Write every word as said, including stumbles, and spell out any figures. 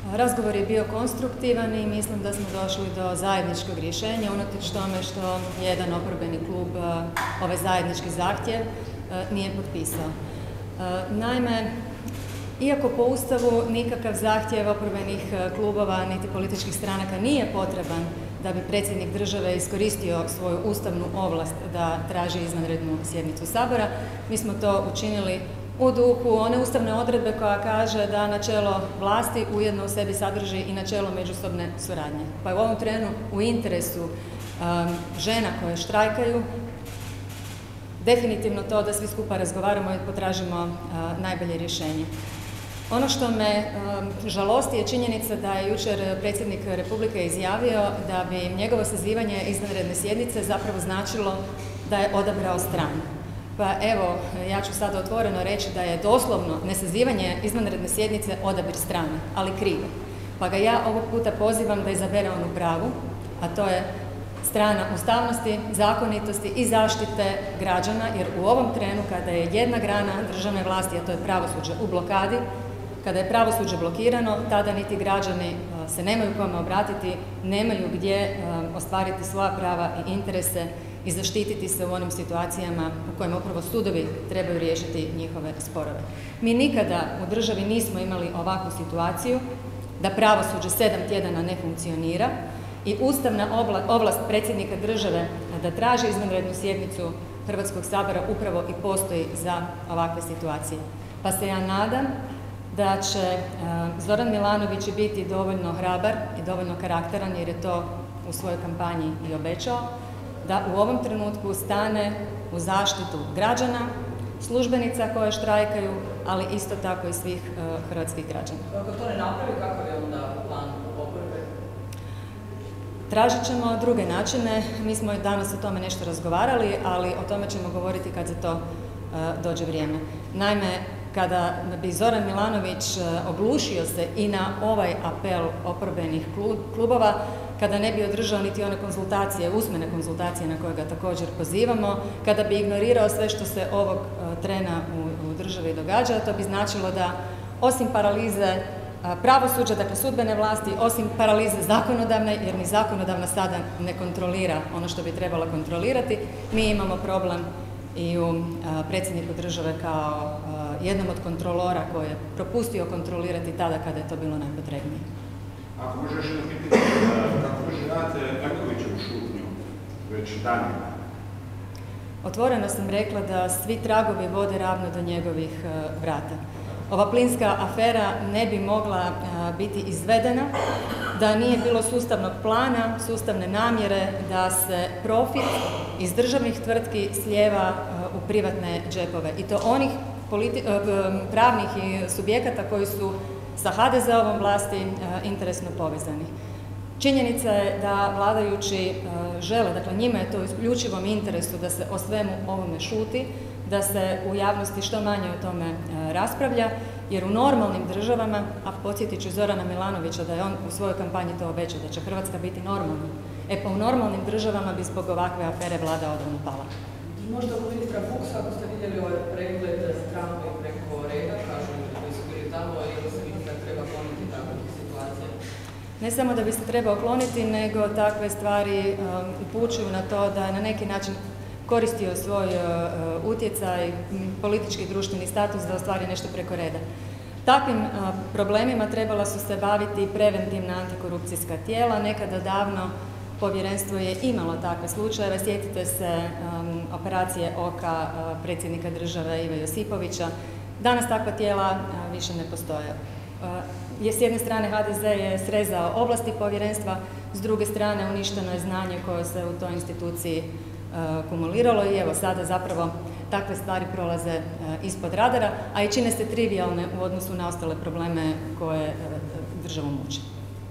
Razgovor je bio konstruktivan i mislim da smo došli do zajedničkog rješenja, unatoč tome što jedan oporbeni klub ovaj zajednički zahtjev nije potpisao. Naime, iako po Ustavu nikakav zahtjev oporbenih klubova niti političkih stranaka nije potreban da bi predsjednik države iskoristio svoju ustavnu ovlast da traži izvanrednu sjednicu Sabora, mi smo to učinili u duhu one ustavne odredbe koja kaže da načelo vlasti ujedno u sebi sadrži i načelo međusobne suradnje. Pa je u ovom trenu u interesu um, žena koje štrajkaju definitivno to da svi skupa razgovaramo i potražimo uh, najbolje rješenje. Ono što me um, žalosti je činjenica da je jučer predsjednik Republike izjavio da bi njegovo sazivanje izvanredne sjednice zapravo značilo da je odabrao stranu. Pa evo, ja ću sada otvoreno reći da je doslovno nesazivanje izvanredne sjednice odabir strane, ali krivo. Pa ga ja ovog puta pozivam da izabere onu pravu, a to je strana ustavnosti, zakonitosti i zaštite građana, jer u ovom trenu kada je jedna grana državne vlasti, a to je pravosuđe, u blokadi, kada je pravosuđe blokirano, tada niti građani se nemaju kome obratiti, nemaju gdje ostvariti svoja prava i interese i zaštititi se u onim situacijama u kojima upravo sudovi trebaju riješiti njihove sporove. Mi nikada u državi nismo imali ovakvu situaciju da pravosuđe sedam tjedana ne funkcionira i ustavna ovlast predsjednika države da traži izvanrednu sjednicu Hrvatskog sabora upravo i postoji za ovakve situacije. Pa se ja nadam da će Zoran Milanović biti dovoljno hrabar i dovoljno karakteran, jer je to u svojoj kampanji i obećao, da u ovom trenutku stane u zaštitu građana, službenica koje štrajkaju, ali isto tako i svih uh, hrvatskih građana. Ako to ne napravi, kakav je onda plan oporbe? Tražit ćemo druge načine. Mi smo danas o tome nešto razgovarali, ali o tome ćemo govoriti kad za to uh, dođe vrijeme. Naime, kada bi Zoran Milanović uh, oglušio se i na ovaj apel oporbenih klubova, kada ne bi održao niti one konzultacije, usmene konzultacije na koje ga također pozivamo, kada bi ignorirao sve što se ovog trena u, u državi događa, to bi značilo da osim paralize pravosuđa, dakle sudbene vlasti, osim paralize zakonodavne, jer ni zakonodavna sada ne kontrolira ono što bi trebala kontrolirati, mi imamo problem i u predsjedniku države kao jednom od kontrolora koji je propustio kontrolirati tada kada je to bilo najpotrebnije. Ako možeš jedno pitanje, kako doživljavate Plenkovićevu šutnju već danima? Otvoreno sam rekla da svi tragovi vode ravno do njegovih uh, vrata. Ova plinska afera ne bi mogla uh, biti izvedena da nije bilo sustavnog plana, sustavne namjere da se profit iz državnih tvrtki slijeva uh, u privatne džepove. I to onih politi- uh, pravnih i subjekata koji su sa ha de ze ovom vlasti e, interesno povezani. Činjenica je da vladajući e, žele, dakle njima je to u isključivom interesu da se o svemu ovome šuti, da se u javnosti što manje o tome e, raspravlja, jer u normalnim državama, a podsjetit ću Zorana Milanovića da je on u svojoj kampanji to obećao, da će Hrvatska biti normalna. E pa u normalnim državama bi zbog ovakve afere vlada odavno pala. Možda kod ministra Fuchsa, ako ste vidjeli ovaj pregled stranke preko reda, kažu koji su bili tamo i da se vidi da treba kloniti takvih situacija? Ne samo da bi se trebao kloniti, nego takve stvari um, upućuju na to da je na neki način koristio svoj uh, utjecaj, politički i društveni status da ostvari nešto preko reda. Takvim uh, problemima trebala su se baviti preventivna antikorupcijska tijela. Nekada davno povjerenstvo je imalo takve slučajeve. Sjetite se um, operacije oka uh, predsjednika države Ive Josipovića. Danas takva tijela uh, više ne postoje. Uh, je, s jedne strane ha de ze je srezao ovlasti povjerenstva, s druge strane uništeno je znanje koje se u toj instituciji uh, kumuliralo i evo sada zapravo takve stvari prolaze uh, ispod radara, a i čine se trivijalne u odnosu na ostale probleme koje uh, državu muče.